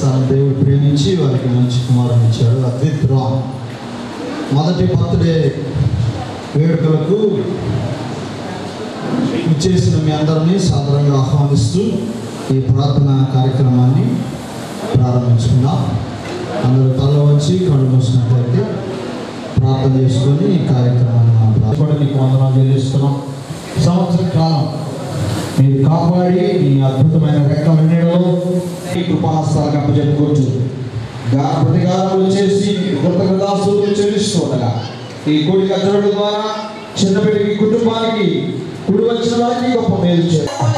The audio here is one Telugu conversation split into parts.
యవనస్తులను దేవుడు ప్రేమించి వారికి మంచి కుమారుని ఇచ్చాడు. అద్విత్ రాన్ మొదటి బర్త్డే వేడుకలకు చేసిన మీ అందరినీ సాదరంగా ఆహ్వానిస్తూ ఈ ప్రార్థన కార్యక్రమాన్ని ప్రారంభించుకున్నాం. అందరూ తల వచ్చి కళ్ళు మూసినట్లయితే ప్రార్థన చేసుకొని ఈ కార్యక్రమాన్ని మనం మీకు వందనాలు చెల్లిస్తున్నాం. సంవత్సర కాలం మీరు కాపాడి మీ అద్భుతమైన రెక్కల నీడలో ఈ కృపాహస్తాలకు అప్పచెప్పుకోవచ్చు. ప్రతికారములు చేసి కృతజ్ఞతాస్తుతులు చెల్లిస్తుండగా ఈ కూడి కట్టడం ద్వారా చిన్నపిల్లకి కుటుంబానికి కుడి వచ్చిన వారికి గొప్ప మేలు చేయాలి.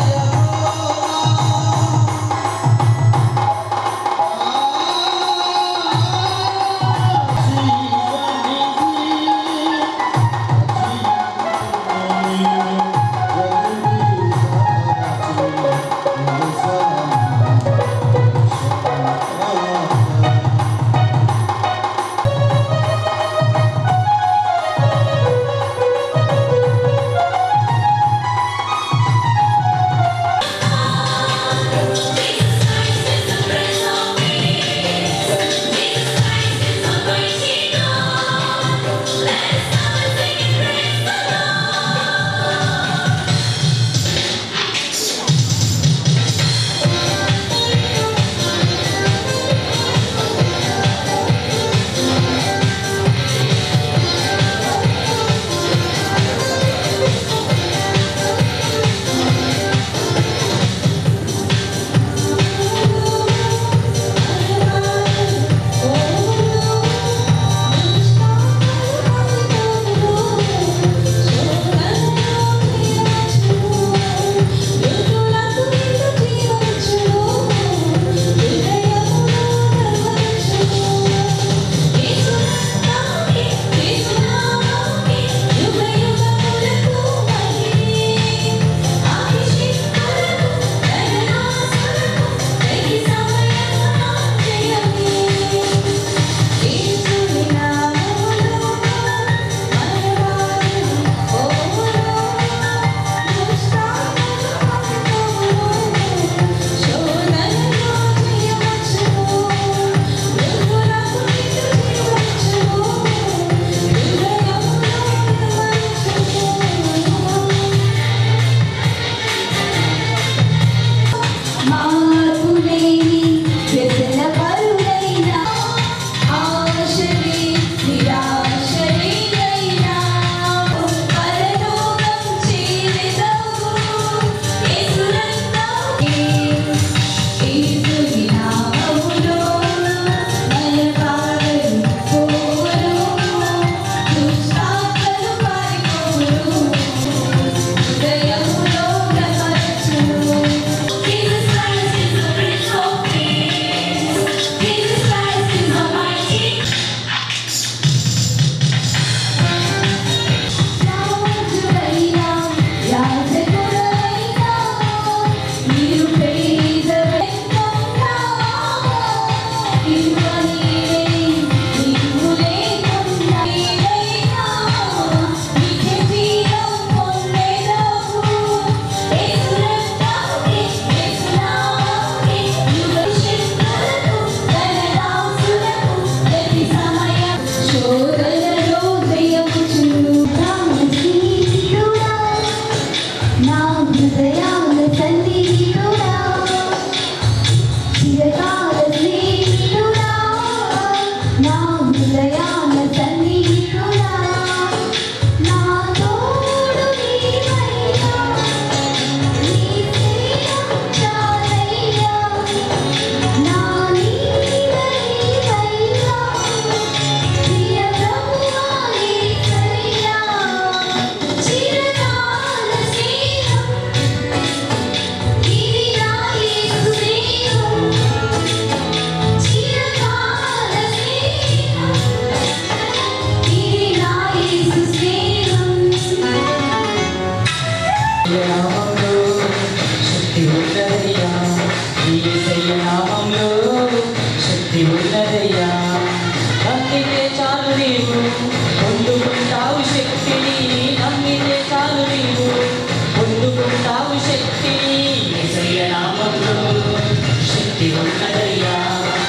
శక్తి ఉన్నదయ్యా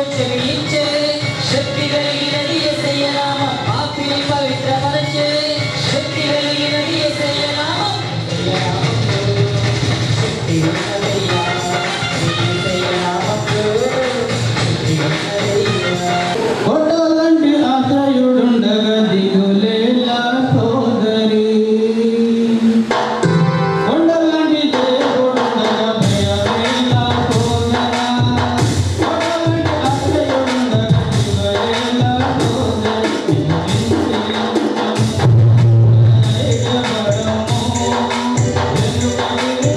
క్షమించే శక్తి కలిగినది యేసయ్య నామం పాపిని పవిత్రపరచే శక్తి కలిగినది యేసయ్య నామం శక్తి ఉన్నదయ్యా యేసయ్య నామములో శక్తి ఉన్నదయ్యా కొండలంటి ఆశ్రయుడుండగా దిగులేలా సోదరి కొండలంటి దేవుడుండగా భయమేలా సోదరా కొండలంటి ఆశ్రయుడుండగా దిగులేలా సోదరి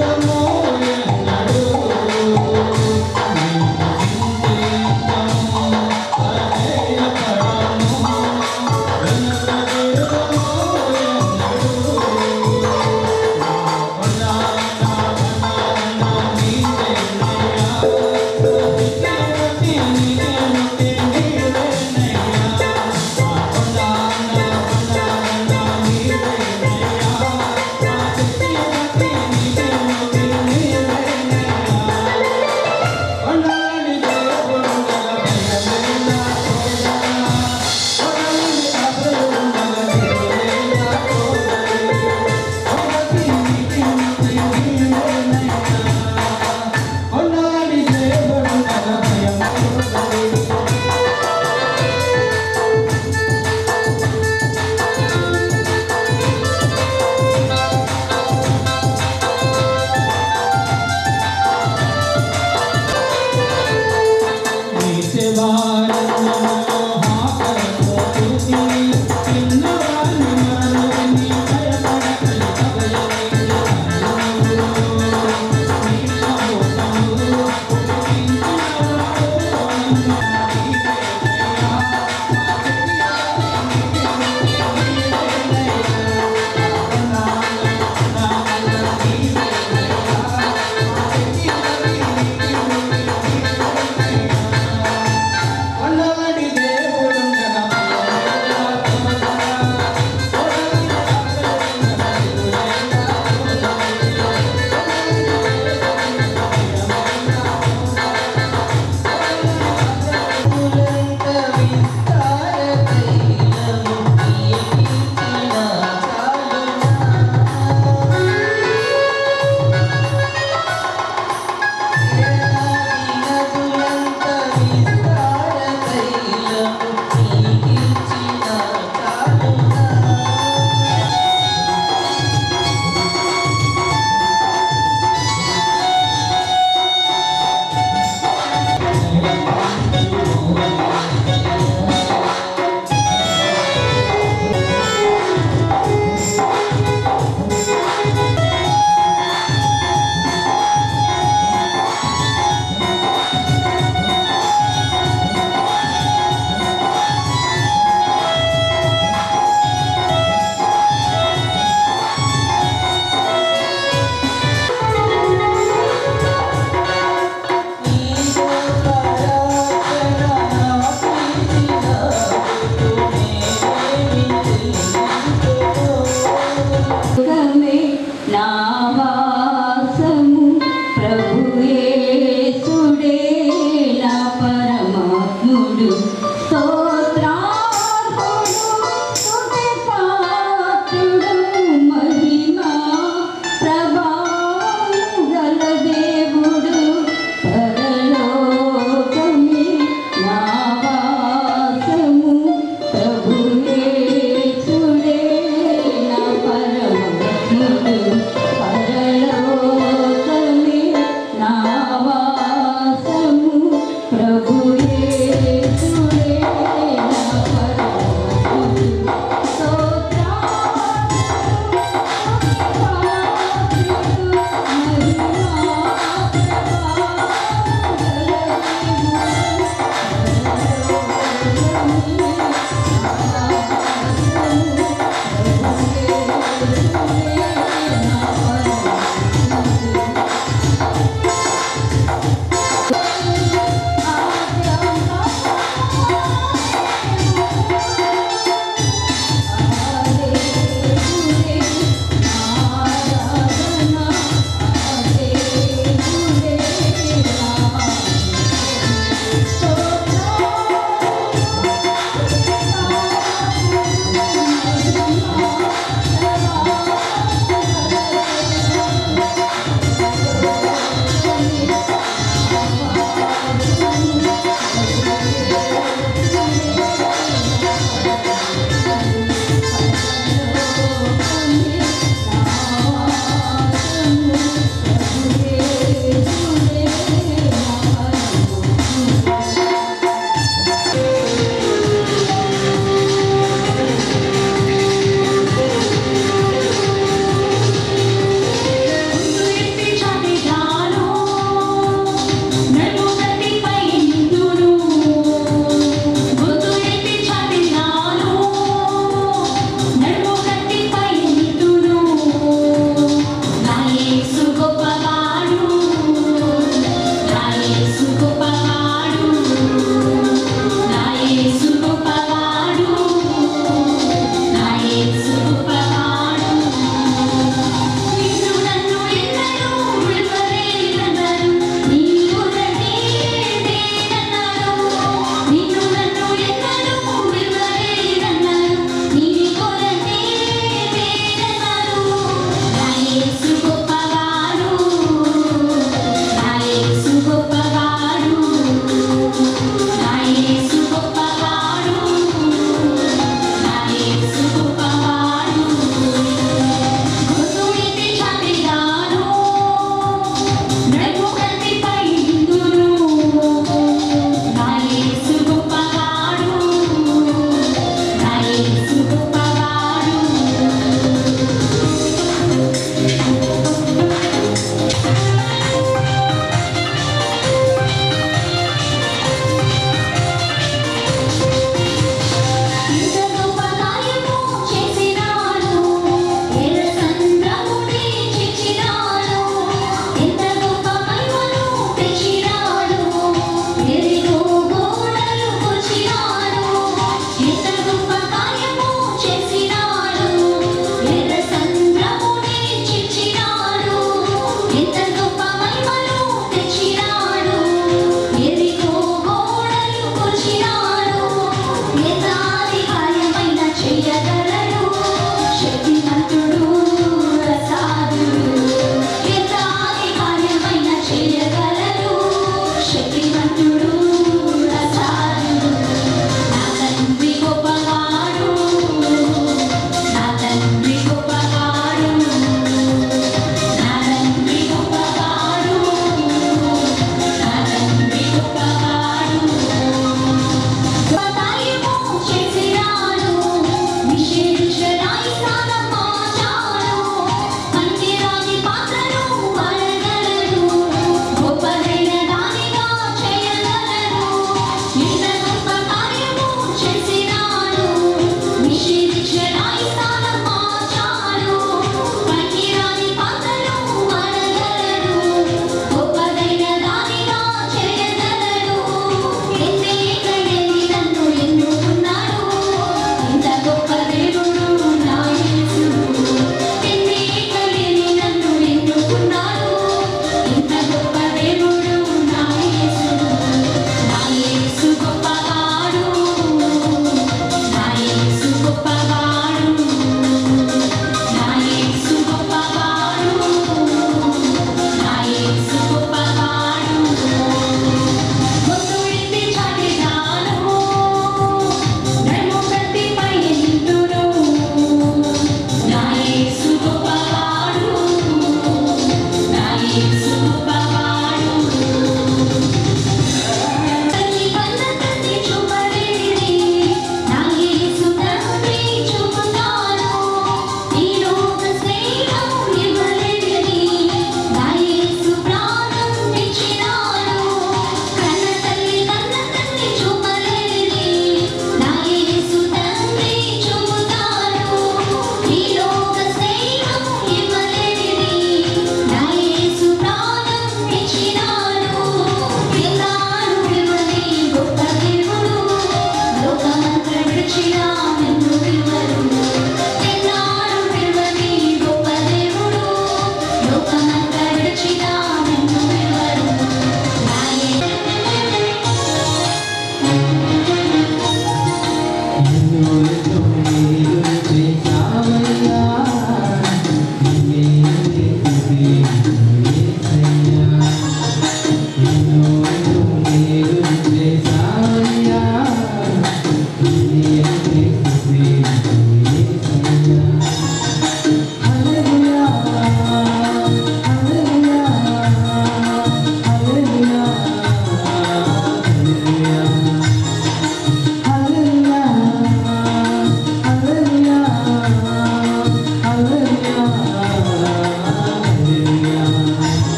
ఎన్నడు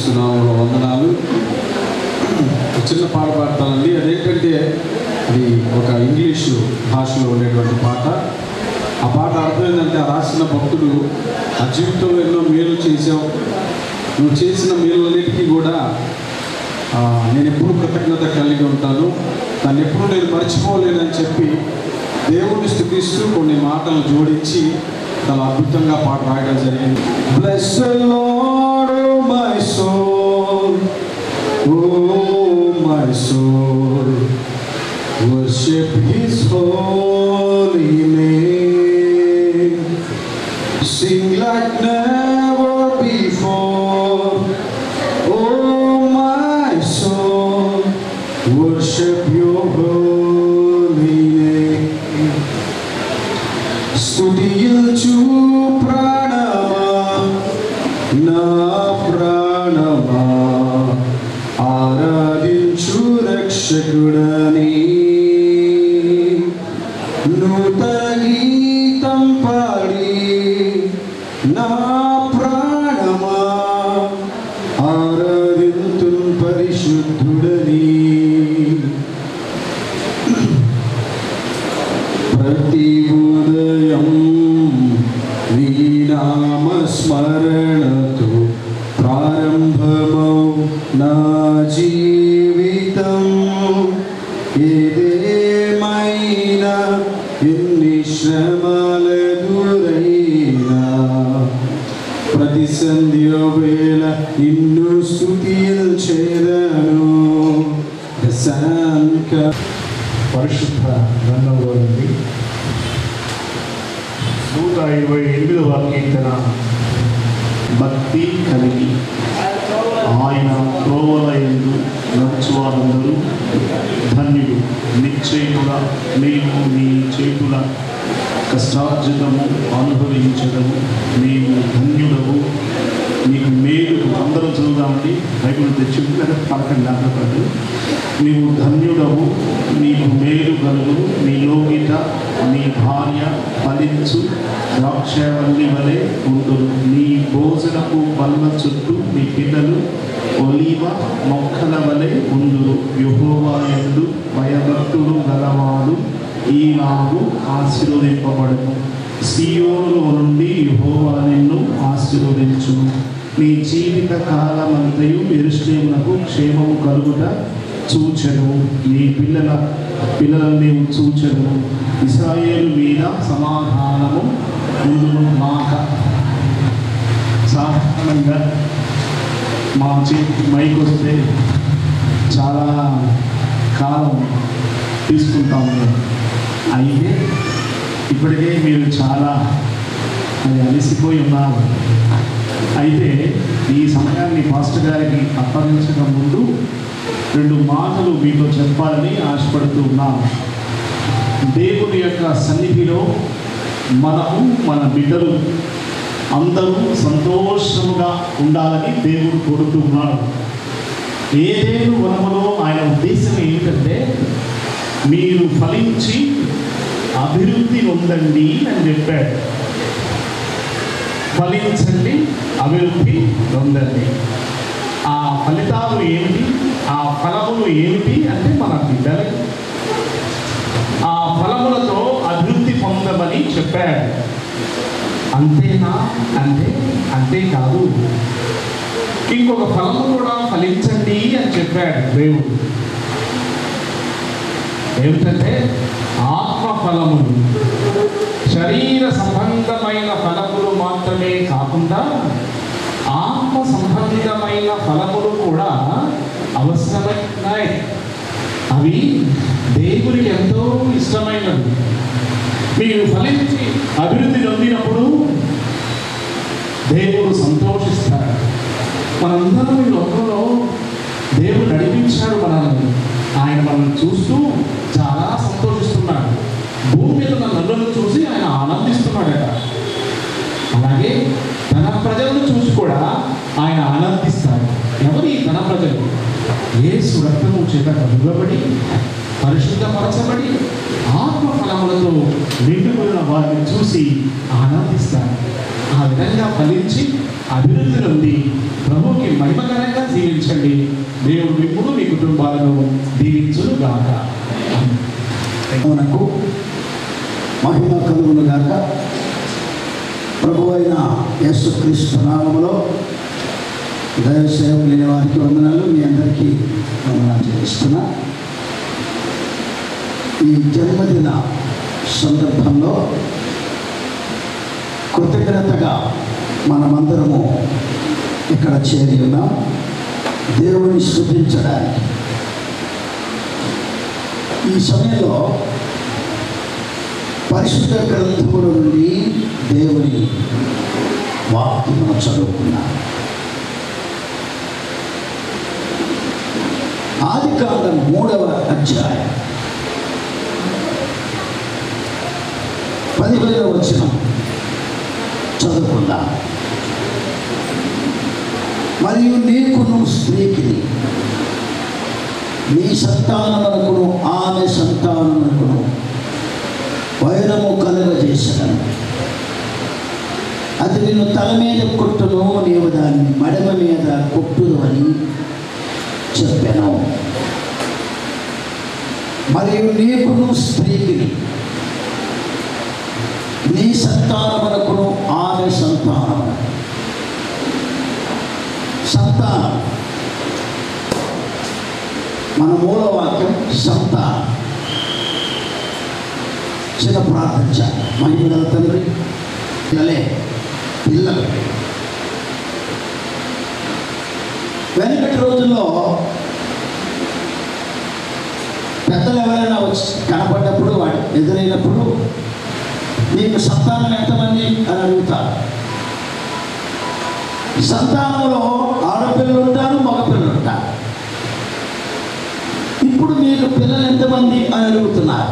యేసుక్రీస్తు నామములో వందనాలు. చిన్న పాట పాడతానండి. అదేంటంటే అది ఒక ఇంగ్లీషు భాషలో ఉండేటువంటి పాట. ఆ పాట అర్థం ఏంటంటే, ఆ రాసిన భక్తుడు ఆ జీవితంలో ఎన్నో మేలు చేసావు, నువ్వు చేసిన మేలులన్నిటికీ కూడా నేను ఎప్పుడు కృతజ్ఞత కలిగి ఉంటాను, దాన్ని ఎప్పుడు నేను మర్చిపోలేనని చెప్పి దేవుడిని స్తుతిస్తూ కొన్ని మాటలు జోడించి చాలా అద్భుతంగా పాట రాయడం జరిగింది. Bless the Lord, oh my soul, oh my soul, worship His holy name, sing like never before, oh my soul, worship Your holy name. స్తుతించు ప్రాణమా నా ప్రాణమా, ఆరాధించు రక్షకుడని, నూతన గీతం పాడి నా ప్రాణమా, ఆరాధింతు పరిశుద్ధుడని. ప్రతి ఉదయం నీ నామ స్మరణతో ప్రారంభమౌ నా జీవితం, ఏదేమైనా ఎన్ని శ్రమలెదురైనా ప్రతి సంధ్య వేళ నిన్ను స్తుతించెదను. పరిశుద్ధ గ్రంథంలో నుండి 128వ కీర్తన. భక్తి కలిగి ఆయన త్రోవల యందు నడుచువారందరూ ధన్యుడు. నిశ్చయముగా మేము నీ చేతుల కష్టార్జితము అనుభవించడము, మేము ధన్యుడము, నీకు మేలు. అందరూ చదువుదామండి, బైబిల్ తెచ్చింది లేదా పలకండి, దాంట్లో పాటు నీవు ధన్యుడవు, నీకు మేలు కలుగు, నీ లోగిట నీ భార్య ఫలించు ద్రాక్షవల్లి వలె ఉండును, నీ భోజనపు బల్ల చుట్టూ నీ పిల్లలు ఒలీవ మొక్కల వలె ఉండును. యెహోవా యందు భయభక్తులు గలవాడు ఈనాడు ఆశీర్వదింపబడును. సీయోనులో నుండి యెహోవా నిన్ను ఆశీర్వదించును. నీ జీవిత కాలమంతయు యెరూషలేమునకు క్షేమము కలుగుట చూచెను. నీ పిల్లలను నీవు చూచెను. ఇశ్రాయేలు మీద సమాధానము ఉండును గాక. సాధారణంగా మా చేతికి మైక్ వస్తే చాలా కాలం తీసుకుంటాము. అయితే ఇప్పటికే మీరు చాలా అలసిపోయి ఉన్నారు. అయితే ఈ సమయాన్ని పాస్టర్ గారికి అప్పగించక ముందు 2 మాటలు మీతో చెప్పాలని ఆశపడుతూ ఉన్నాను. దేవుని యొక్క సన్నిధిలో మనము, మన బిడ్డలు అందరూ సంతోషముగా ఉండాలని దేవుడు కోరుతూ ఉన్నాడు. ఏదేను వనములో ఆయన ఉద్దేశం ఏమిటంటే, మీరు ఫలించి అభివృద్ధి పొందండి అని చెప్పాడు. ఫలించండి, అభివృద్ధి పొందండి. ఆ ఫలితాలు ఏమిటి, ఆ ఫలములు ఏమిటి అంటే మన బిడ్డలు. ఆ ఫలములతో అభివృద్ధి పొందమని చెప్పాడు. అంతేనా అంటే అంతేకాదు, ఇంకొక ఫలము కూడా ఫలించండి అని చెప్పాడు దేవుడు. ఏమిటంటే ఆత్మ ఫలములు. శరీర సంబంధమైన ఫలములు మాత్రమే కాకుండా ఆత్మ సంబంధమైన ఫలములు కూడా అవసరమైనాయి. అవి దేవునికి ఎంతో ఇష్టమైనవి. మీరు ఫలించి అభివృద్ధి పొందినప్పుడు దేవుడు సంతోషిస్తాడు. మనందరం ఈ లోకంలో దేవుడు నడిపించాడు మనల్ని. ఆయన మనల్ని చూస్తూ చాలా సంతోషిస్తున్నాడు. భూమి మీద నన్ను చూసి ఆయన ఆనందిస్తున్నాడట. అలాగే తన ప్రజలను చూసి కూడా ఆయన ఆనందిస్తాడు. ఎవరి తన ప్రజలు? యేసు రక్తము చేత కడుగబడి పరిశుద్ధపరచబడి ఆత్మ ఫలములతో నిండుకున్న వారిని చూసి ఆనందిస్తాడు. ఆ విధంగా ఫలించి అభివృద్ధి నుండి ప్రభువుకి మహిమకరంగా జీవించండి. దేవుడు మిమ్మును మీ కుటుంబాలను దీవించును గాక. మనకు మహిమ కలుగును గాక. ప్రభు అయిన యేసుక్రీస్తు నామములో దైవ సేవకులు లేని వారికి వందనాలు. మీ అందరికీ వందనాలు చేస్తున్నా. ఈ జన్మదిన సందర్భంలో కృతజ్ఞతగా మనమందరము ఇక్కడ చేరి ఉన్నాం దేవుని స్తుతించడానికి. ఈ సమయంలో పరిశుద్ధ గ్రంథముల నుండి దేవుని వాక్యమును చదువుకున్నాం. ఆదికాండం 3వ అధ్యాయం 15వ వచనం చదువుకుందాం. మరియు నీకును స్త్రీకి నీ సంతానమునకును ఆమె సంతానమునకును వైరము కలుగజేసను. అది నిన్ను తల మీద కొట్టును, నీవు దాన్ని మడమ మీద కొట్టును అని చెప్పాను. మరియు నీకును స్త్రీకి నీ సంతానమునకును ఆమె సంతానమునకు. సంతానం మన మూల వాక్యం సంతానం. చిన్న ప్రార్థించాలి. మహిమగల తండ్రి, పిల్లలు వెనకటి రోజుల్లో పెద్దలు ఎవరైనా వచ్చి కనపడ్డప్పుడు వాడు ఎదురైనప్పుడు మీకు సంతానం ఎంతమంది అని అడుగుతారు. సంతానంలో ఆడపిల్లలు ఉంటారు, మగపిల్లలు ఉంటారు. ఇప్పుడు మీకు పిల్లలు ఎంతమంది అని అడుగుతున్నారు.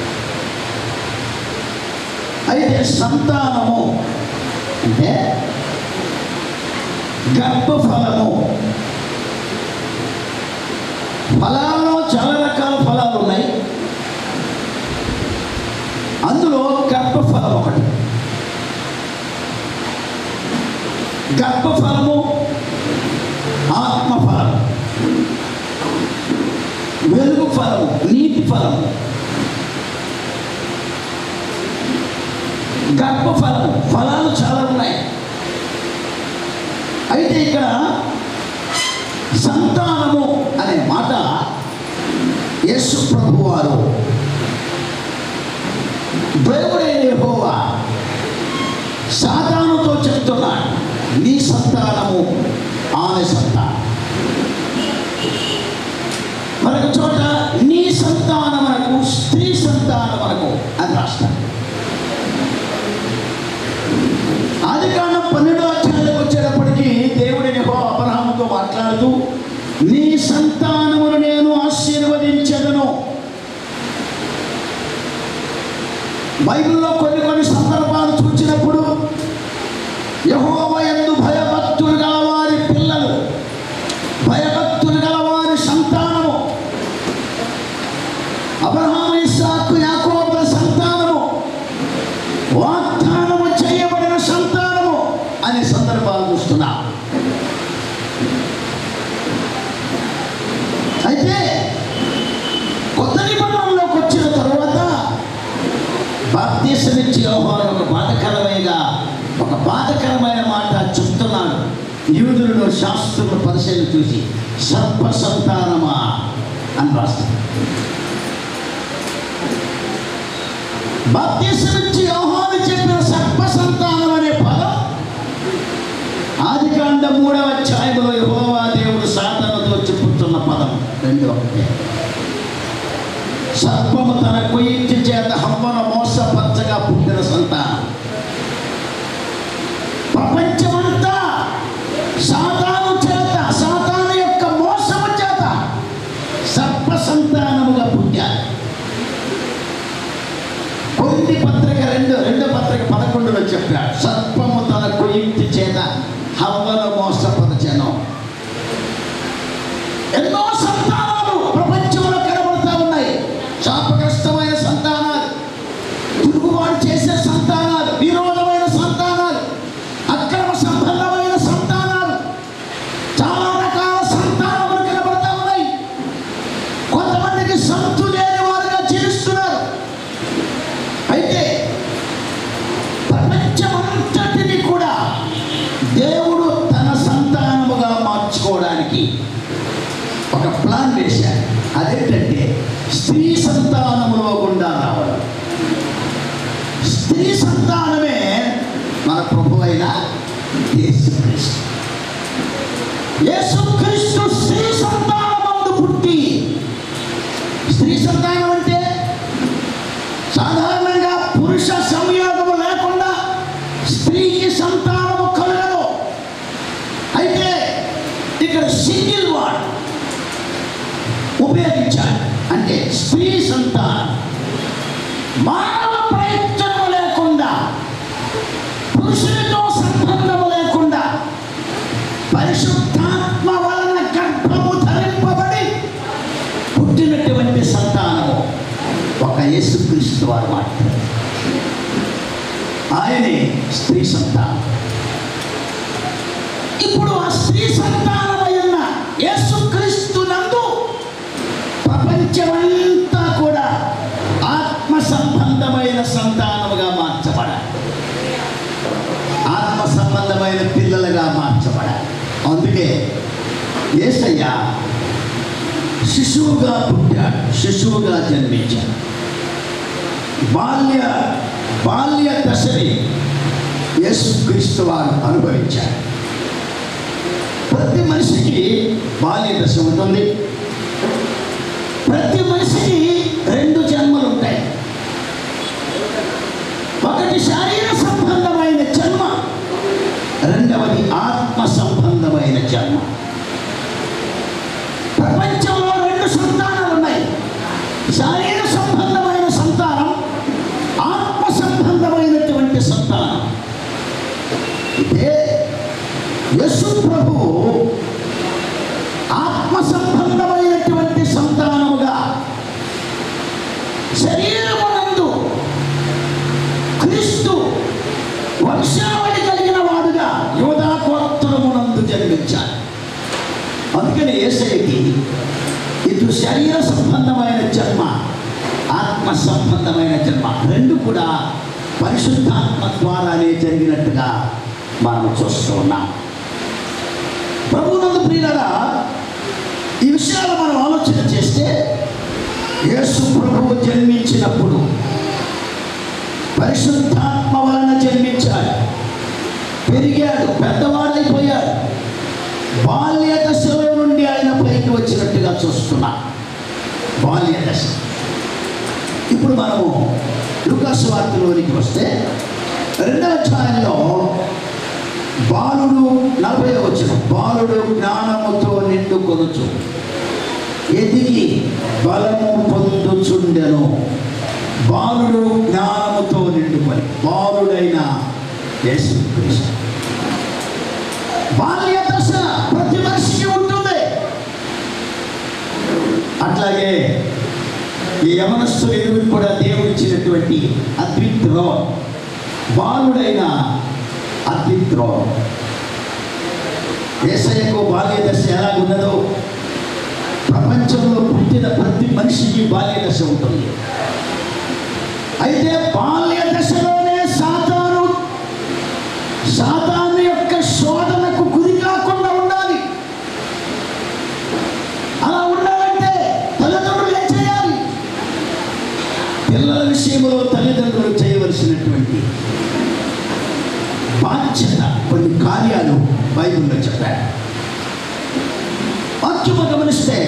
అయితే సంతానము అంటే గర్భఫలము. ఫలాల్లో చాలా రకాల ఫలాలు ఉన్నాయి. అందులో గర్భఫలం ఒకటి. గర్భఫలము ఆత్మఫలము, వెలుగు ఫలము, నీటి ఫలము. గర్భఫలము ఫలాలు చాలా ఉన్నాయి. అయితే ఇక్కడ సంతానము అనే మాట యేసు ప్రభు వారు దేవుడైన యెహోవా సాతానుతో చెప్తున్నాడు, నీ సంతానము ఆమె సంతానం. మరొక చోట నీ సంతానమునకు స్త్రీ సంతానమునకు అని రాస్తాడు. ఆదికాండం 12వ అధ్యాయానికి వచ్చేటప్పటికి దేవుడిని అబ్రహాముతో మాట్లాడుతూ నీ సంతానమును నేను ఆశీర్వదించెదను. బైబిల్లో కొన్ని సందర్భాలు చూసినప్పుడు యెహోవా యందు భయభక్తులు గల వారి పిల్లలు, భయభక్తులు గల వారి సంతానము, అబ్రహాము, ఇస్సాకు, యాకోబుల సంతానము, వాగ్దానము చేయబడిన సంతానము అనే సందర్భాలు చూస్తున్నా. అయితే కొత్త నిబంధనలోకి వచ్చిన తరువాత బాప్తీసమిచ్చి యోహాను ఒక బాధకరమైన మాట చెప్తున్నాడు. యూదులను శాస్త్రులను పరిశీలన చూసి సర్ప సంతానమా అని రాస్తాడు. బాప్తీసమిచ్చి యోహాను చెప్పిన సర్ప సంతానం అనే పదం ఆదికాండం 3వ అధ్యాయంలో యెహోవా దేవుడు సాతానుతో చెప్పుతున్న పదం 2:1. సర్పము తన కుయుక్తి చేత హవ్వను మోసపరచగా పుట్టిన సంతానం. ప్రపంచమంతా సాతాను చేత, సాతాను యొక్క మోసము చేత సర్ప సంతానముగా పుట్టారు. కొన్ని పత్రిక 2వ పత్రిక 11లో చెప్పాడు, సర్పము తన కుయుక్తి చేత హవ్వను మోసపరచెను. ఎన్నో సంతానాలు ప్రపంచంలో కనబడుతూ ఉన్నాయి. శాపగ్రస్తమైన సంతానాలు, తిరుగుబాటు చేసే సంతానాలు, విరోధమైన సంతానాలు, అక్రమ సంబంధమైన ఒక ప్లాన్ వేశారు. అదేంటంటే స్త్రీ సంతానములో గుండా రావడం. స్త్రీ సంతానమే మన ప్రభు అయిన యేసుక్రీస్తు. యేసుక్రీస్తు స్త్రీ సంతానమందు పుట్టి, స్త్రీ సంతానం అంటే సాధారణంగా పురుష సంయోగము లేకుండా స్త్రీకి సంతానము కలగదు. అయితే ఇక్కడ సింగిల్ వర్డ్ ఉపయోగించాలి. అంటే స్త్రీ సంతానం మానవ ప్రయత్నం లేకుండా, పురుషునితో సంబంధము లేకుండా పరిశుద్ధాత్మ వలన గర్భము ధరింపబడి పుట్టినటువంటి సంతానము ఒక యేసుక్రీస్తు వారు మాత్రమే. ఆయనే స్త్రీ సంతానం. ఇప్పుడు ఆ స్త్రీ సంతానమైన యేసుక్రీస్తు నందు ప్రపంచమంతా కూడా ఆత్మ సంబంధమైన సంతానముగా మార్చబడాలి. ఆత్మ సంబంధమైన పిల్లలుగా మార్చబడాలి. అందుకే యేసయ్య శిశువుగా పుట్టాడు, శిశువుగా జన్మించాడు. బాల్య దశని యేసుక్రీస్తు వారు అనుభవించాడు. ప్రతి మనిషికి బాల్య దశ ఉంటుంది. ప్రతి మనిషికి 2 జన్మలు ఉంటాయి. ఒకటి శారీర సంబంధమైన జన్మ, రెండవది ఆత్మ సంబంధమైన జన్మ. ప్రపంచంలో 2 సంతానాలు ఉన్నాయి. శారీర సంబంధమైన సంతానం, ఆత్మ సంబంధమైనటువంటి సంతానం. ఇదే యేసు ప్రభు ఆత్మ సంబంధమైనటువంటి సంతానముగా శరీరమునందు క్రీస్తు వంశావళి కలిగిన వాడుగా యోధా గోత్రమునందు జన్మించాడు. అందుకని యేసయ్యకి ఇటు శరీర సంబంధమైన జన్మ, ఆత్మ సంబంధమైన జన్మ 2 కూడా పరిశుద్ధాత్మ ద్వారానే జరిగినట్టుగా మనం చూస్తూ ఉన్నాం. ప్రభువునందు ప్రియులారా, ఈ విషయాలు మనం ఆలోచన చేస్తే యేసు ప్రభువు జన్మించినప్పుడు పరిశుద్ధాత్మ వలన జన్మించాడు, పెరిగాడు, పెద్దవాడైపోయాడు. బాల్య దశలో నుండి ఆయన పైకి వచ్చినట్టుగా చూస్తున్నాం. బాల్య దశ. ఇప్పుడు మనము లూకా సువార్తలోనికి వస్తే 2వ అధ్యాయంలో బాలుడు 40వ వచనం, బాలుడు జ్ఞానముతో నిండుకొనుచు ఎదిగి బలము పొందుచుండెను. బాలుడు జ్ఞానముతో నిండుకొని, బాలుడైన యేసుక్రీస్తు. బాల్య దశ ప్రతి మనిషికి ఉంటుంది. అట్లాగే ఈ యవనస్తులు ఎదురు కూడా దేవుడిచ్చినటువంటి అద్విత్ రోన్, బాలుడైన అద్విత్ రోన్. యేసయ్యకు బాల్య దశ ఎలాగున్నదో ప్రపంచంలో పుట్టిన ప్రతి మనిషికి బాల్య దశ ఉంటుంది. అయితే బాల్య దశలోనే సాతాను యొక్క శోధనకు గురి కాకుండా ఉండాలి. అలా ఉండాలంటే తల్లిదండ్రులు ఏం చేయాలి? పిల్లల విషయంలో తల్లిదండ్రులు చేయవలసినటువంటి బాధ్యత, కొన్ని కార్యాలు బైబిల్లో చెప్పారు. వాక్యము గమనిస్తే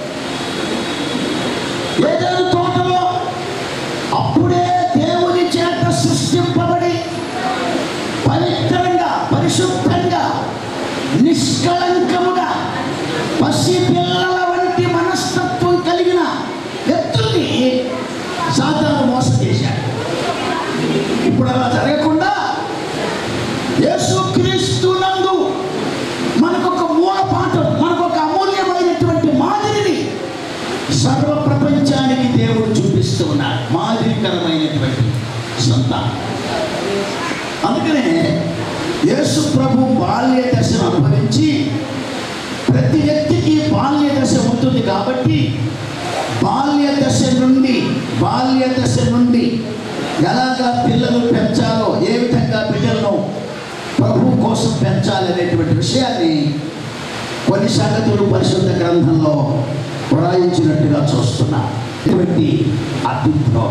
ఏదైనా తోటలో అప్పుడే దేవుని చేత సృష్టింపబడి పవిత్రంగా, పరిశుద్ధంగా, నిష్కళంకముగా పసి పిల్లల వంటి మనస్తత్వం కలిగిన వ్యక్తుల్ని సాతాను మోసం చేశాడు. ఇప్పుడు అలా జరగకుండా యేసుక్రీస్తు నందు మనకొక మూల పాఠం, మనకొక అమూల్యమైనటువంటి మాదిరిని సర్వ ప్రపంచానికి దేవుడు చూపిస్తూ ఉన్నాడు. మాదిరికరమైనటువంటి సంతానం. అందుకనే యేసు ప్రభు బాల్య దశను అనుభవించి, ప్రతి వ్యక్తికి బాల్య దశ ఉంటుంది కాబట్టి బాల్య దశ నుండి ఎలాగా పిల్లలు పెంచాలో, ఏ విధంగా పిల్లలను ప్రభు కోసం పెంచాలి అనేటువంటి విషయాన్ని కొన్ని సంగతులు పరిశుద్ధ గ్రంథంలో వ్రాయించినట్టుగా చూస్తున్నా. ఇటువంటి అద్భుతం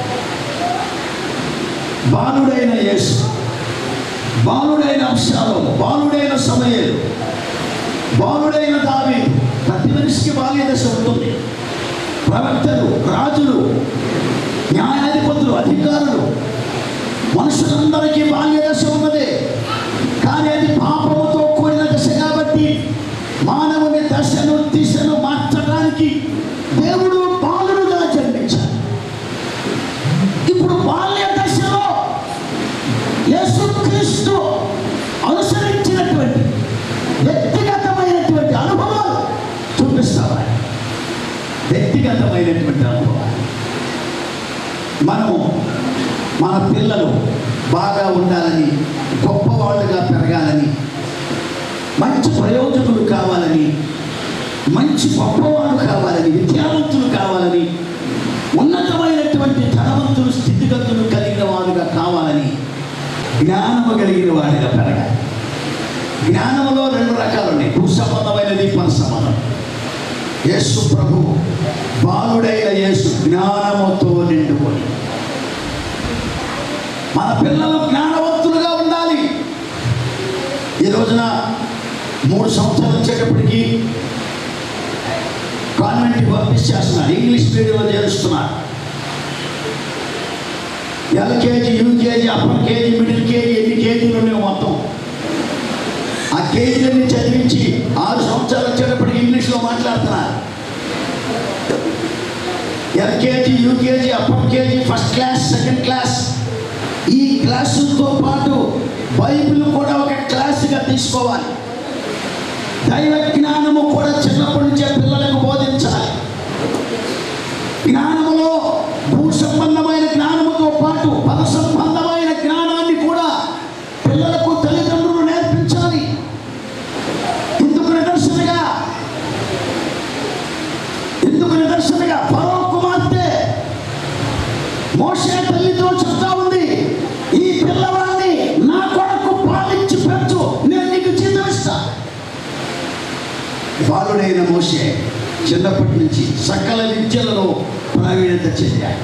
బాలుడైన యేసు, బాలుడైన అబ్షాలోము, బాలుడైన సమూయేలు, బాలుడైన దావీదు. ప్రతి మనిషికి బాల్య దశ ఉంటుంది. ప్రవక్తలు, రాజులు, న్యాయాధిపతులు, అధికారులు, మనుషులందరికీ బాల్య దశ ఉన్నదే. కానీ అది పాపముతో కూడిన దశ కాబట్టి మానవుని దశను దిశను మార్చడానికి దేవుడు బాలుడుగా జన్మించాడు. ఇప్పుడు బాల్య దశలో యేసుక్రీస్తు అనుసరించినటువంటి వ్యక్తిగతమైనటువంటి అనుభవాలు చూపిస్తావా? వ్యక్తిగతమైనటువంటి అనుభవం. మనము మన పిల్లలు బాగా ఉండాలని, గొప్పవాళ్ళుగా పెరగాలని, మంచి ప్రయోజకులు కావాలని, మంచి గొప్పవాళ్ళు కావాలని, విద్యావంతులు కావాలని, ఉన్నతమైనటువంటి ధనవంతులు, స్థితిగతులు కలిగిన వారుగా కావాలని, జ్ఞానము కలిగిన వాడిగా పెరగాలి. జ్ఞానములో రెండు రకాలు ఉన్నాయి, భూ సంబంధమైనది, పర సంబంధం. యేసు ప్రభు, బాలుడైన యేసు జ్ఞానముతో నిండుకొని. మన పిల్లలు జ్ఞానవంతులుగా ఉండాలి. ఈ రోజున 3 సంవత్సరాలు వచ్చేటప్పటికి కాన్వెంట్కి పంపించేస్తున్నారు, ఇంగ్లీష్ మీడియంలో చేరుస్తున్నారు. LKG, UKG, upper KG, middle KG, ఎన్ని కేజీలు ఉన్నాయో మొత్తం ఆ కేజీలన్నీ చదివించి 6 సంవత్సరాలు వచ్చేటప్పటికి ఇంగ్లీష్లో మాట్లాడుతున్నారు. LKG, UKG, upper KG, first class, second class, ఈ క్లాసులతో పాటు బైబిల్ కూడా ఒక క్లాసుగా తీసుకోవాలి. దైవ జ్ఞానము కూడా చిన్నప్పటి నుంచే పిల్లలకు బోధించాలి. జ్ఞానములో భూ సంబంధమైన జ్ఞానముతో పాటు పద సంబంధమైన జ్ఞానాన్ని కూడా పిల్లలకు తల్లిదండ్రులు నేర్పించాలి. ఇందుకు నిదర్శనగా ఫరో కుమార్తె మోషే తల్లితో చెప్తా ఉంది, ఈ పిల్లవాడిని నా కొరకు పాలించి పెంచు, నేను నీకు జీతం ఇస్తా. బాలుడైన మోషే చిన్నప్పటి నుంచి సకల విద్యలలో ప్రావీణ్యత చెందాడు.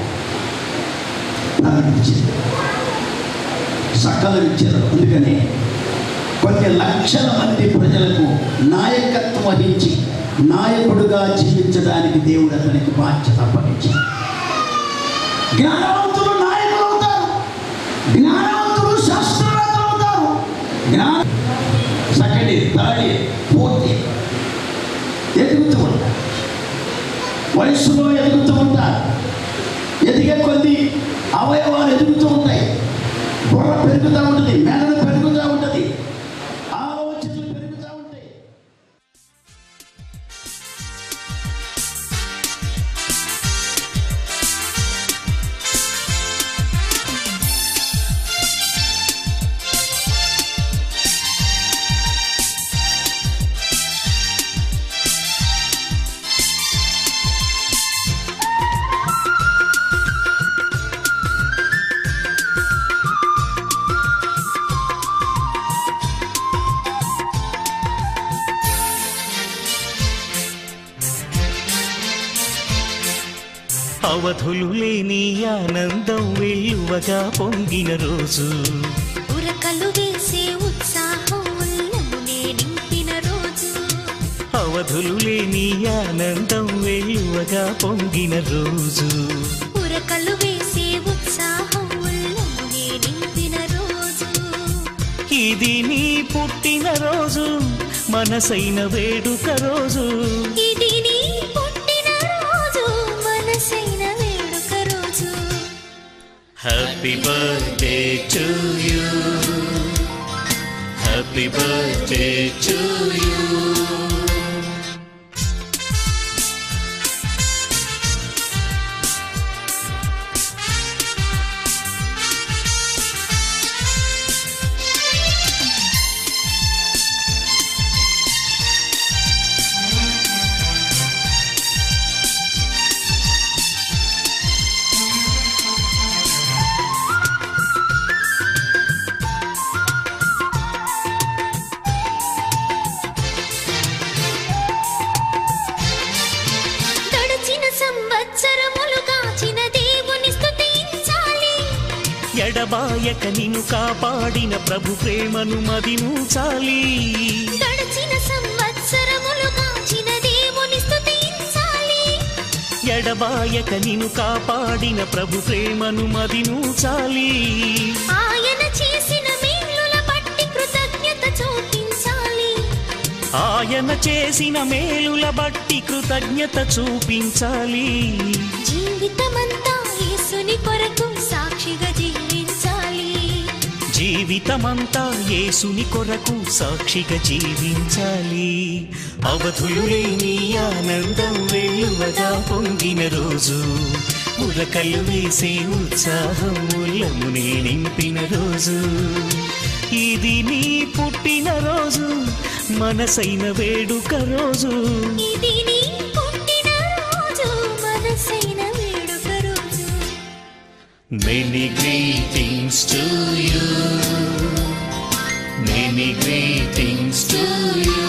సకల విద్యలు. అందుకని కొన్ని లక్షల మంది ప్రజలకు నాయకత్వం వహించి నాయకుడుగా జీవించడానికి దేవుడు అతనికి బాధ్యత అప్పగించాడు. జ్ఞానవంతులు నాయకులు అవుతారు, జ్ఞానవంతులు శాస్త్రవేత్తలు అవుతారు. Second year, third year, fourth year ఎదుగుతూ ఉంటారు, వయస్సులో ఎదుగుతూ ఉంటారు. ఎదిగే కొద్ది అవయవాలు ఎదుగుతూ ఉంటాయి, బుర్ర పెరుగుతూ ఉంటుంది, మెదడు పెరుగుతూ ఉంటుంది, ఆలోచనలు పెరుగుతూ ఉంటాయి. అవధులు లేని ఆనందం వెల్లువగా పొంగిన రోజు, ఉరకలు వేసే ఉత్సాహం ఉల్లమునే నింపిన రోజు, అవధులు లేని ఆనందం వెల్లువగా పొంగిన రోజు, ఉరకలు వేసే ఉత్సాహం ఉల్లమునే నింపిన రోజు. ఇది నీ పుట్టిన రోజు, మనసైన వేడుక రోజు, ఇది నీ పుట్టిన రోజు, మనసైన వేడుక రోజు. Happy birthday to you, happy birthday to you. ఎడబాయక నిన్ను కాపాడిన ప్రభు ప్రేమను మదించాలి. గడచిన సంవత్సరములు కాచిన దేవుని స్తుతించాలి. ఎడబాయక నిన్ను కాపాడిన ప్రభు ప్రేమను మదించాలి. ఆయన చేసిన మేలుల బట్టి కృతజ్ఞత చూపించాలి. ఆయన చేసిన మేలుల బట్టి కృతజ్ఞత చూపించాలి. జీవితమంతా యేసుని కొరకు సాక్షిగా జీవించాలి. జీవితమంతా యేసుని కొరకు సాక్షిగా జీవించాలి. అవధులు లేని ఆనందం వెల్లువగా పొంగిన రోజు, ఉరకలు వేసే ఉత్సాహం ఉల్లమునే నింపిన రోజు, ఇది నీ పుట్టిన రోజు, మనసైన వేడుక రోజు. ఇది నీ పుట్టిన రోజు, మనసైన వేడుక రోజు. Many greetings to you. Many greetings to you.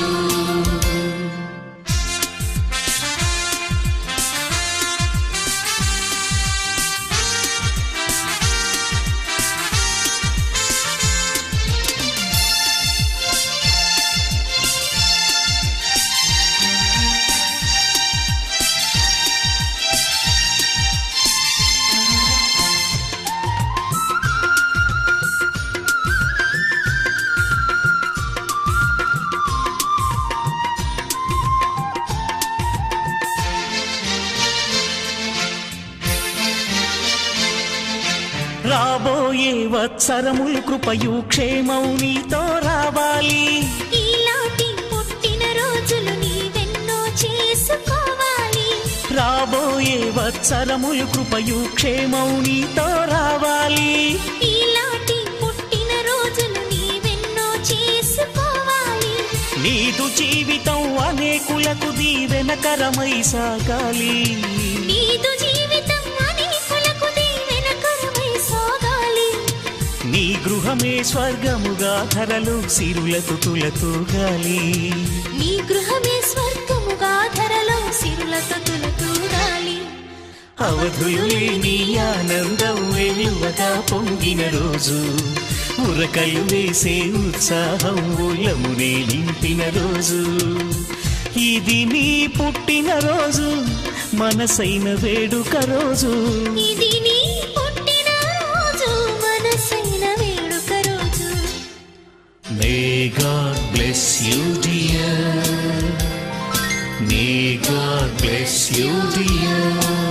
రాబోయే వత్సరములు కృపయు క్షేమం నీతో రావాలి. ఈలాంటి పుట్టిన రోజులు నీవెన్నో చేసుకోవాలి. రాబోయే వత్సరములు కృపయు క్షేమం నీతో రావాలి. ఈలాంటి పుట్టిన రోజులు నీవెన్నో చేసుకోవాలి. నీదు జీవితం అనేకులకు దీవెనకరమై సాగాలి. నీదు జీవితం అనేకులకు దీవెనకరమై సాగాలి. నీ గృహమే స్వర్గముగా ధరలు సిరులతో తులతూగాలి. నీ గృహమే స్వర్గముగా ధరలో సిరులతో తులతూగాలి. అవధులు లేని ఆనందం వెలువగా పొంగిన రోజు, ఉరకలు వేసే ఉత్సాహం ఉల్లమునే నింపిన రోజు, ఇది నీ పుట్టిన రోజు, మనసైన వేడుక రోజు. ఇది నీ పుట్టిన రోజు, మనసైన వేడుక రోజు. May God bless you dear. May God bless you dear.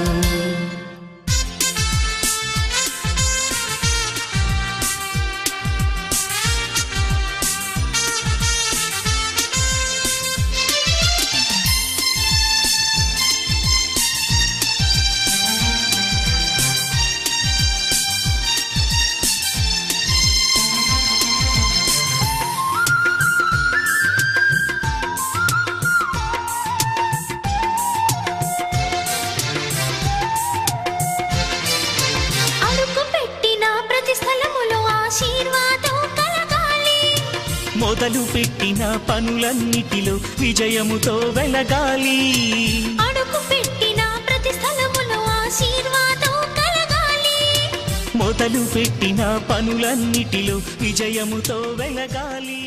మొదలు పెట్టిన పనులన్నిటిలో విజయముతో వెలగాలి. అడుగు పెట్టిన ప్రతి స్థలములో ఆశీర్వాదం కలగాలి. మొదలు పెట్టిన పనులన్నిటిలో విజయముతో వెలగాలి.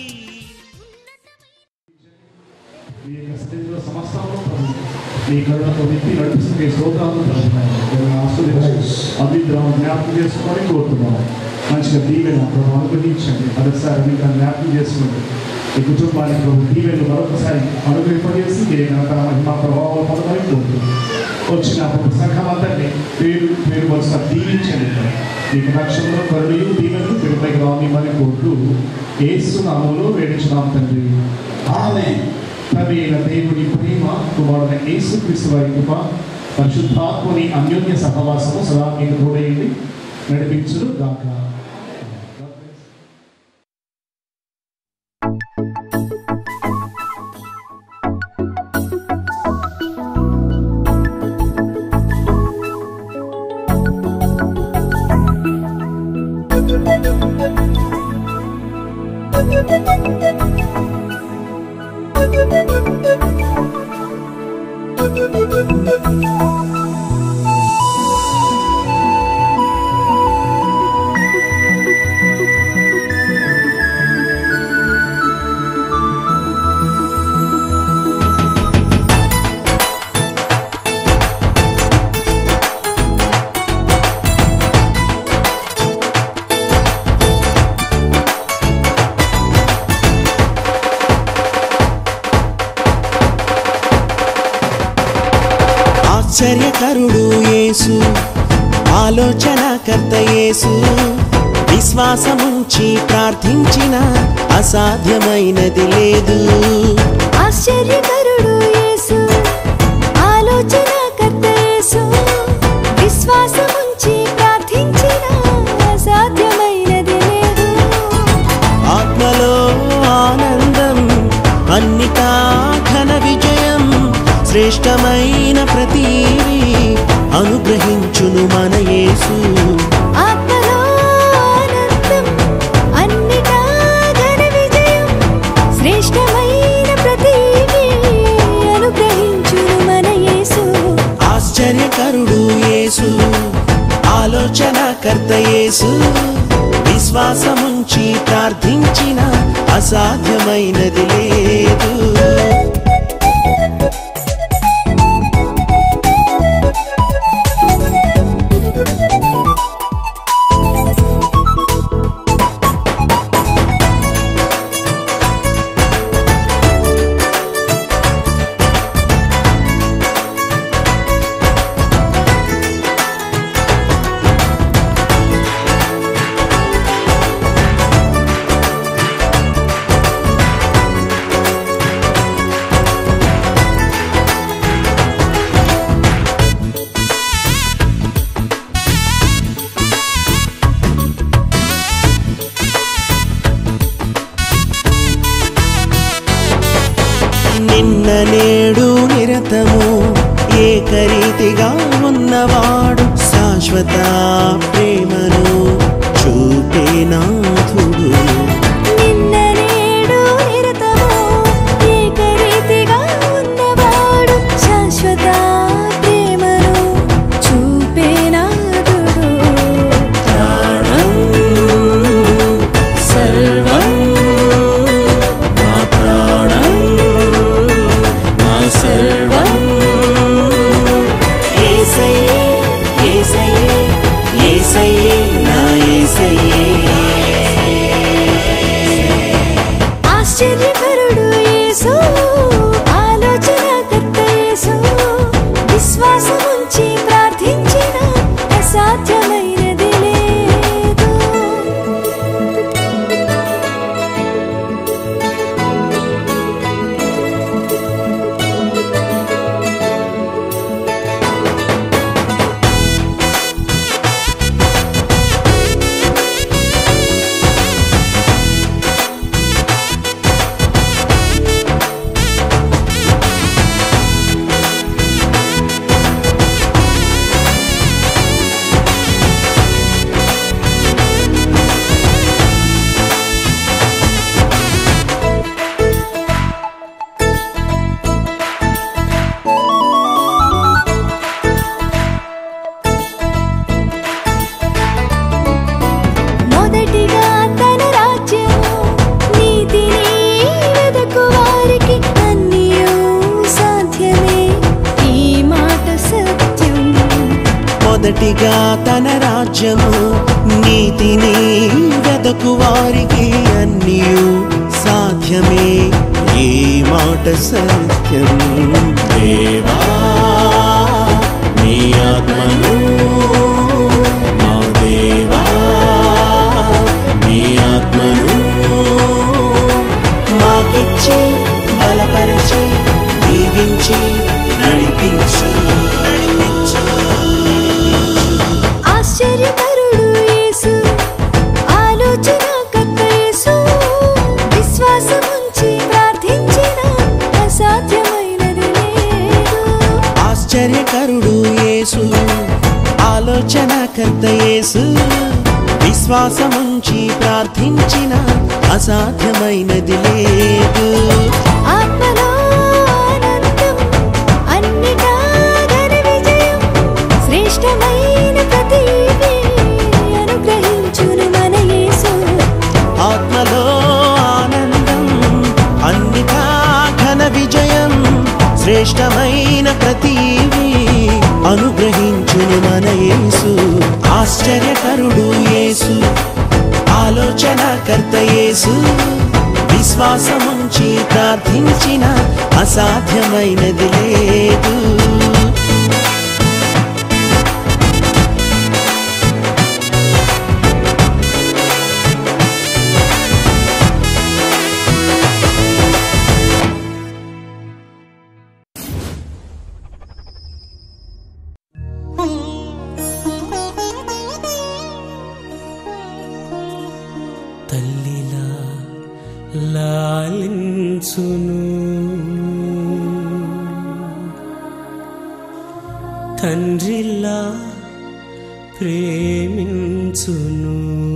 మీ యొక్క సన్నిధిలో సమస్తము ప్రభు మీ కరుణతో విప్పి నడిపిస్తే స్తోత్రాలు ప్రభుత్వం ఆశీర్వదించి అభిద్రావం జ్ఞాపకం చేసుకొని కోరుతున్నాం. మంచిగా దీవెన ప్రభు అనుగ్రహించండి. మరొకసారి మీకు జ్ఞాపకం చేసుకోండి. ఈ కుటుంబానికి ప్రభు దీవెను మరొకసారి అనుగ్రహింపజేసి మీరు మహిమా ప్రభావాలు పొందమని కోరుతున్నాం. వచ్చిన ప్రభు సంఘం అందరినీ పేరు మరోసారి దీవించండి. మీకు రక్షణలో కరుణయు దీవెను తిరుపతి రామని కోరుతూ యేసు నామములో వేడుచున్నాం తండ్రి. ఆమేన్. తండ్రైన దేవుని ప్రేమ, కుమారుడైన యేసుక్రీస్తు వారి కృప, పరిశుద్ధాత్మని అన్యోన్య సహవాసము సదా మీకు తోడైంది నడిపించును గాక. ఆశ్చర్యకరుడు యేసు, ఆలోచనకర్త యేసు, విశ్వాసముంచి ప్రార్థించిన అసాధ్యమైనది లేదు. ఆశ్చర్యకరుడు యేసు, ఆలోచనకర్త యేసు, విశ్వాసముంచి ప్రార్థించిన అసాధ్యమైనది లేదు. ఆత్మలో ఆనందం, అన్నిటా ఘన విజయం, శ్రేష్టమైన ప్రతీవి అనుగ్రహించును మన యేసు. ఆత్మలో ఆనందం, అన్నిటా ఘన విజయం, శ్రేష్టమైన ప్రతీవి అనుగ్రహించును మన యేసు. ఆశ్చర్యకరుడు యేసు, ఆలోచనకర్త యేసు, విశ్వాసముంచి ప్రార్థించిన అసాధ్యమైనది లేదు. నిన్న నేడు నిరతము ఏకరీతిగా ఉన్నవాడు, శాశ్వత ప్రేమను చూపే నాథుడు. నిన్న నేడు నిరతము ఏకరీతిగా ఉన్నవాడు, శాశ్వత ప్రేమను చూపే నాథుడు. ప్రాణం సర్వం, నా ప్రాణం నా సర్వం, యేసయ్యే యేసయ్యే యేసయ్యే నా యేసయ్యే. ఆశ్చర్యకరుడు యేసు, ఆలోచనకర్త యేసు, విశ్వాసముంచి ప్రార్థించిన అసాధ్యమైనది లేదు. మొదటిగా తన రాజ్యము నీతిని వెదకు వారికి అన్నియు సాధ్యమే, ఈ మాట సత్యం. మొదటిగా తన రాజ్యము నీతిని వెదకు వారికి అన్నియు సాధ్యమే, ఈ మాట సత్యం. దేవా నీ ఆత్మను, మా దేవా నీ ఆత్మను మాకిచ్చి బలపరిచి దీవించి నడిపించు. ఆశ్చర్యకరుడు యేసు, ఆలోచనకర్త యేసు, విశ్వాసముంచి ప్రార్థించిన అసాధ్యమైనది లేదు. ఆశ్చర్యకరుడు యేసు, ఆలోచనకర్త యేసు, విశ్వాసముంచి ప్రార్థించిన అసాధ్యమైనది లేదు. ఆత్మలో ఆనందం, అన్నిటా ఘన విజయం, శ్రేష్టమైన ప్రతీవి అనుగ్రహించును మన యేసు. ఆత్మలో ఆనందం, అన్నిటా ఘన విజయం, శ్రేష్టమైన ప్రతీవి అనుగ్రహించును మన యేసు. ఆశ్చర్యకరుడు యేసు, ఆలోచనకర్త యేసు, విశ్వాసముంచి ప్రార్థించిన అసాధ్యమైనది లేదు. తండ్రిలా ప్రేమించును.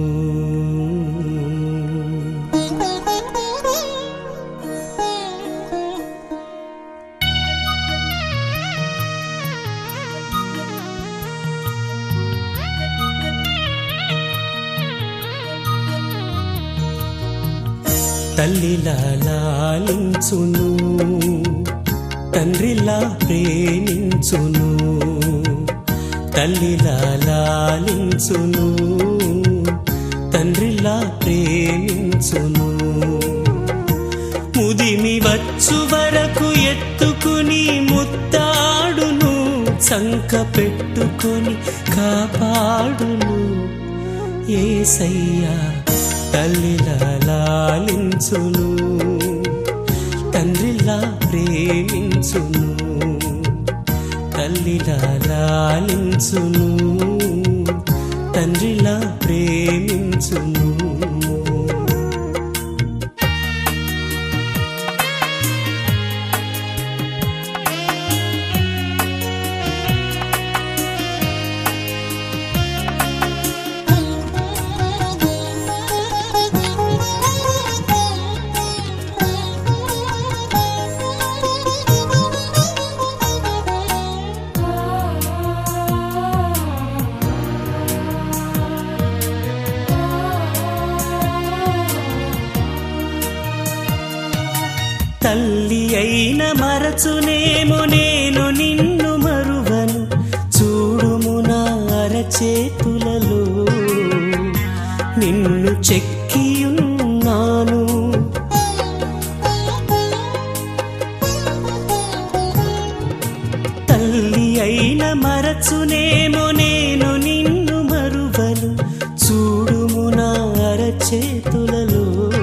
తల్లిలా లాలించును, తండ్రిలా ప్రేమించును. తల్లిలా లాలించును, తండ్రిలా ప్రేమించును. ముదిమి వచ్చు వరకు ఎత్తుకుని ముత్తాడును, సంక పెట్టుకొని కాపాడును. యేసయ్యా తల్లిలా లాలించును, తండ్రిలా ప్రేమించును. తల్లిలా లాలించును, తండ్రిలా ప్రేమించును. తల్లి అయిన మరచునేమో నేను నిన్ను మరువను, చూడుము నా అరచేతులలో నిన్ను చెక్కియున్నాను. తల్లి అయిన మరచునేమో నేను నిన్ను మరువను, చూడుము నా అరచేతులలో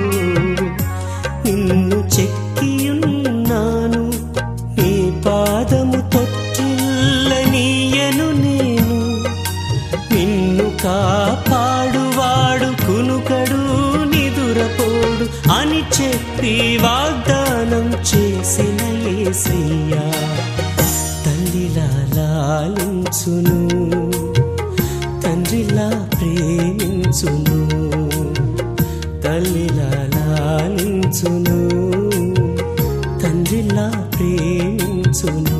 నిన్ను చెక్కియున్నాను. నీ పాదము తొట్టిల్లనీయను నేను, నిన్ను కాపాడువాడు కునుకడు నిదురపోడు అని చెప్పి వాగ్దానం చేసిన యేసయ్యా తల్లిలా లాలించును, తండ్రిలా ప్రేమించును. తల్లిలా లాలించును, తండ్రిలా ప్రేమించును.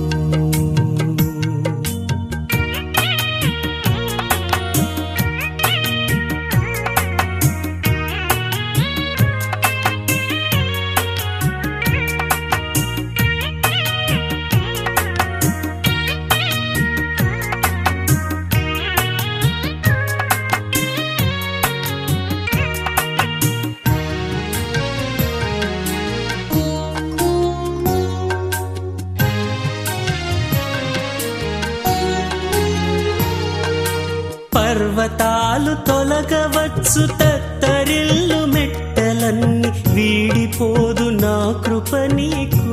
పర్వతాలు తొలగవచ్చు, తత్తరిల్లు మెట్టలన్నీ వీడిపోదు నా కృప నీకు.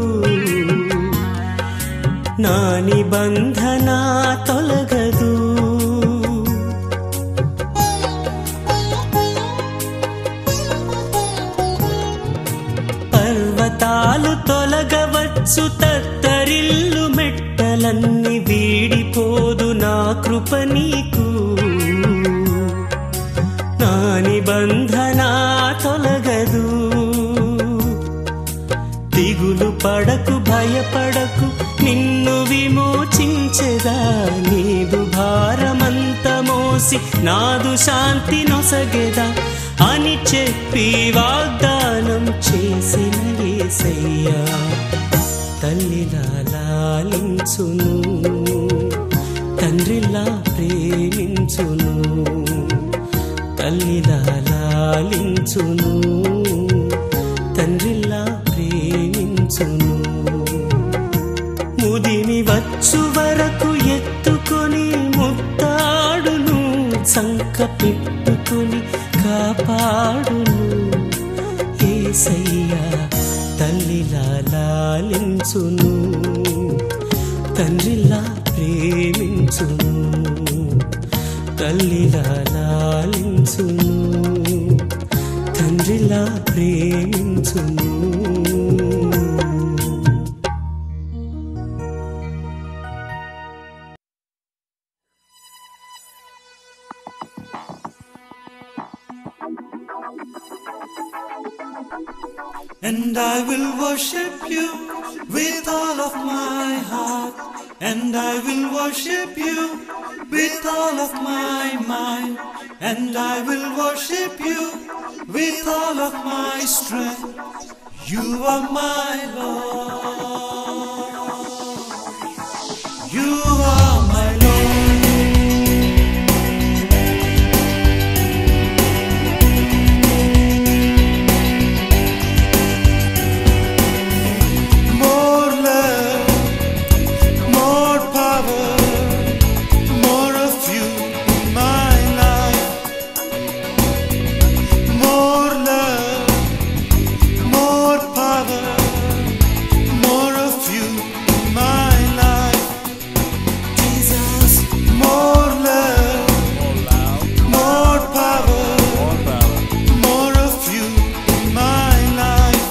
నా నిబంధన తొలగదు, పర్వతాలు తొలగవచ్చు, తత్తరిల్లు మెట్టలన్నీ వీడిపోదు నా కృప నీకు. నా నిబంధన తొలగదు. దిగులు పడకు భయపడకు, నిన్ను విమోచించెదా. నీదు భారమంత మోసి నాదు శాంతి నొసగెదా అని చెప్పి వాగ్దానం చేసిన యేసయ్యా తల్లిలా లాలించును, తండ్రిలా ప్రేమించును. తల్లిలా లాలించును, తండ్రిలా ప్రేమించును. ముదిమి వచ్చు వరకు ఎత్తుకొని ముత్తాడును, సంక పెట్టుకొని కాపాడును. యేసయ్యా తల్లిలా లాలించును, తండ్రిలా ప్రేమించును. తల్లిలా లాలించును, తండ్రిలా ప్రేమించును. And I will worship you with all of my heart. And I will worship you with all of my mind. And I will worship you with all of my strength. You are my Lord. You are my Lord. More love, more power, more of you in my life. More love, more power, more of you in my life. Jesus, more love, more power, more of you in my life.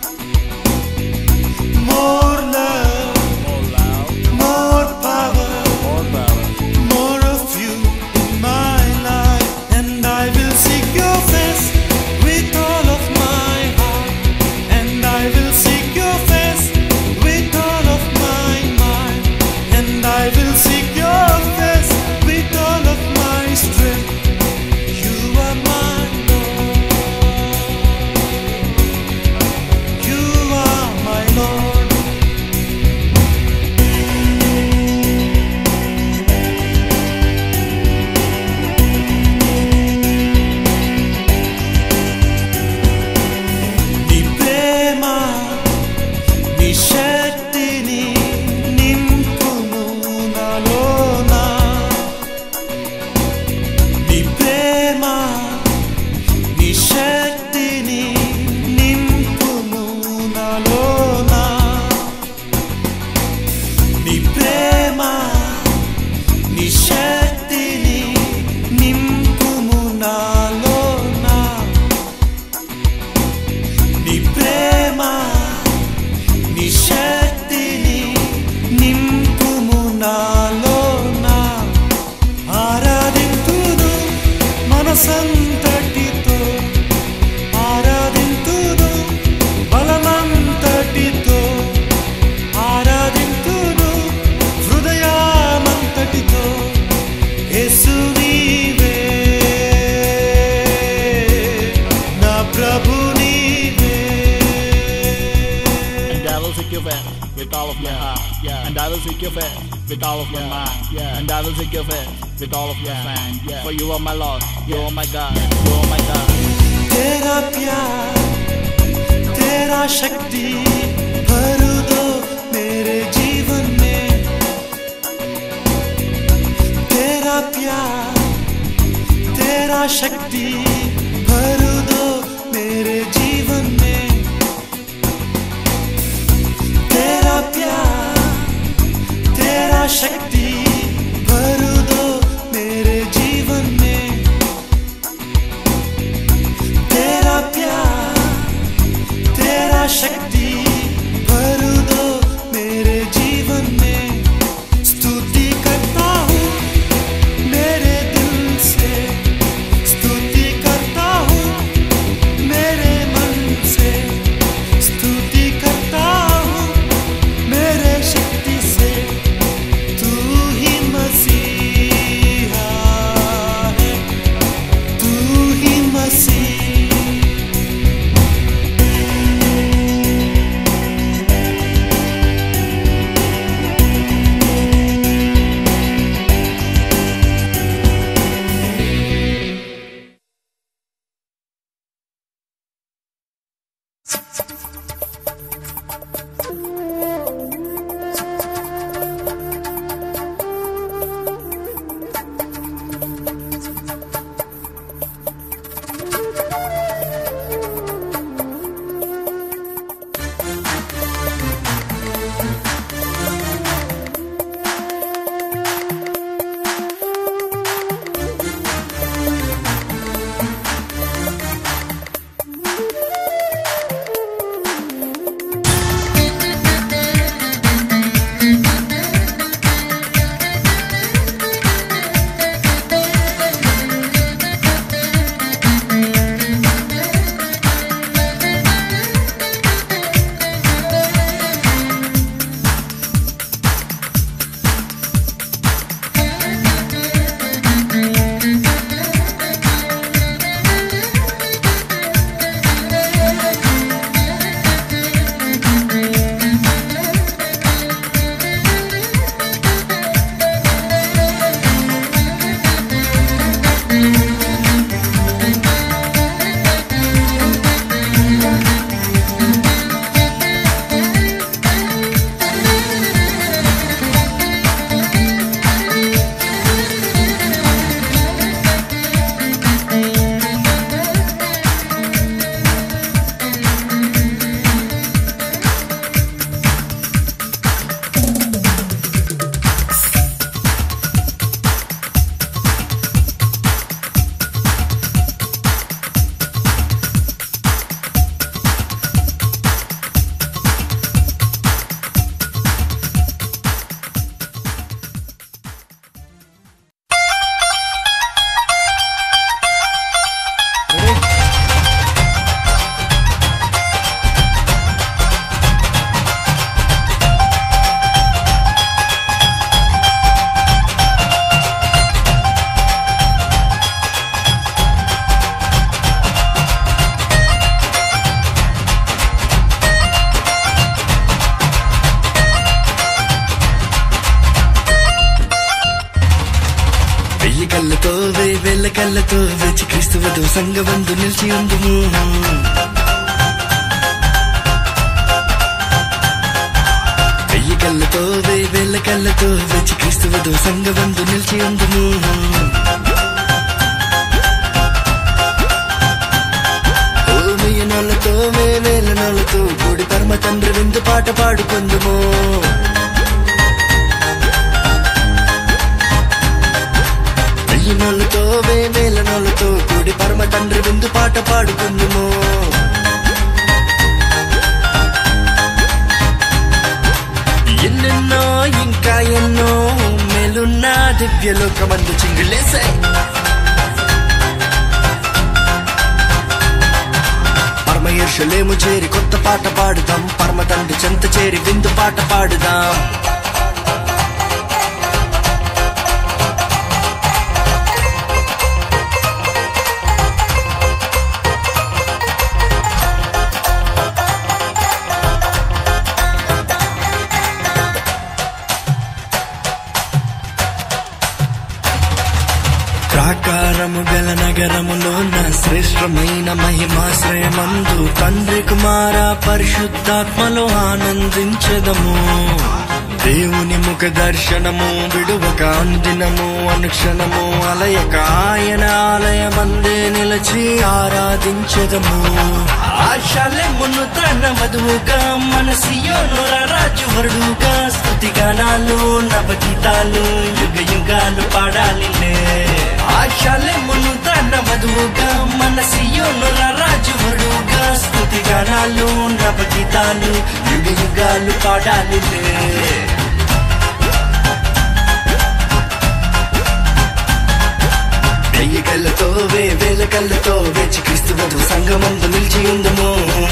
More love, more power, more of you in my life. And I will seek your face with all of my heart. And I will seek your face with all of my mind. And I will seek your face with all of my strength. You are my Lord. You are my Lord. నీ ప్రేమ నీ శక్తిని నింపుము నాలోన. నీ ప్రేమ నీ శక్తిని నింపుము నాలోన. నీ ప్రేమ నీ శక్తిని నింపుము నాలోన. నీ ప్రేమ నీ శక్తిని నింపుము నాలోన. ఆరాధింతును మనసంతటితో, ఆరాధింతును బలమంతటితో, ఆరాధింతును హృదయమంతటితో. యేసు నీవే నా ప్రభు నీవే. And I will seek your face with all of my heart. And I will seek your face with all of my mind. And I will seek your face with all of my mind. For you are my Lord, you are my God, you are my God. तेरा प्यार तेरा शक्ति भर दो मेरे जीवन में. तेरा प्यार तेरा शक्ति भर दो मेरे जीवन में. तेरा प्यार तेरा शक्ति भर दो मेरे जीवन में. तेरा प्यार तेरा शक्ति भर दो मेरे जीवन में. स्तुति करता हूँ मेरे दिल से, स्तुति करता हूँ मेरे मन से, स्तुति करता हूँ मेरे शक्ति से. तू వేల కళ్ళతో వచ్చి క్రీస్తువతో సంగమందు నిలిచి ఉందుము. వెయ్యి కళ్ళతో వేల కళ్ళతో వచ్చి క్రీస్తువతో సంగమందు నిలిచి ఉందుము. నోళ్ళతో వేల నోళ్ళతో కూడి పరమ తండ్రి విందు పాట పాడుకుందుము. వెయ్యి నోళ్ళతో వేల నోళ్ళతో కూడి పరమ తండ్రి విందు పాట పాడుకుందుము. ఎన్నెన్నో ఇంకా ఎన్నో మేలున్న దివ్యలోకమందు చింగులేసాయి. యెరూషలేము చేరి కొత్త పాట పాడుదాం, పరమ తండ్రి చెంత చేరి విందు పాట పాడుదాం. ప్రాకారము గల నగరములో నా శ్రేష్టమైన మహిమాశ్రయమందు తండ్రి కుమార పరిశుద్ధాత్మలో ఆనందించదము. దేవుని ముఖ దర్శనము విడువక అనుదినము అనుక్షణము అలయక ఆయన ఆలయమందే నిలచి ఆరాధించదము. ఆశలెమును తన వధువుగా మన సియోను రాజువరుడుగా స్తుతిగానాలు నవగీతాలు యుగ యుగాలు పాడాలిలే. ఆశలెమును తన వధువుగా మన సియోను రాజువరుడుగా స్తుతిగానాలు నవగీతాలు యుగ యుగాలు పాడాలిలే. వెయ్యి కళ్ళతో వేల కళ్ళతో వేచి క్రీస్తువతో సంగమందు నిలిచి ఉందుము.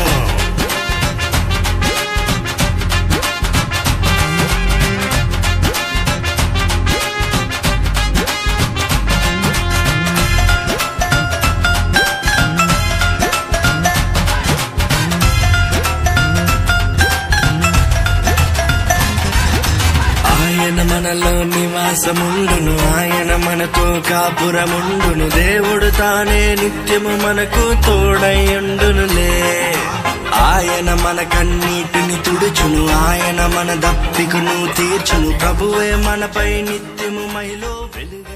ఆయన మనలో నివాసముండును, ఆయన మనతో కాపురముండును. దేవుడు తానే నిత్యము మనకు తోడైయుండునులే. ఆయన మన కన్నీటిని తుడుచును, ఆయన మన దప్పికను తీర్చును. ప్రభువే మనపై నిత్యము మహిలో వెలుగు.